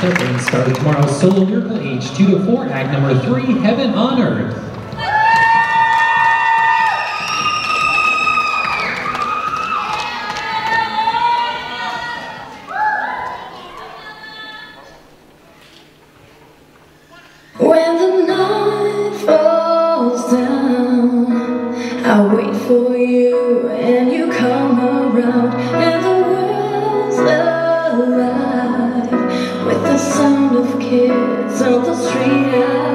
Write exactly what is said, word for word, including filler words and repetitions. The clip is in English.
Massicotte and started tomorrow's solo Lyrical age two to four act number three, Heaven on Earth. When the night falls down, I wait for you and you come around, and the world's alive with the sound of kids on the street.